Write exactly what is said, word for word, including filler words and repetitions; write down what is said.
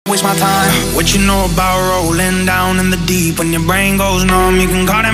waste my time. What you know about rolling down in the deep? When your brain goes numb, you can call them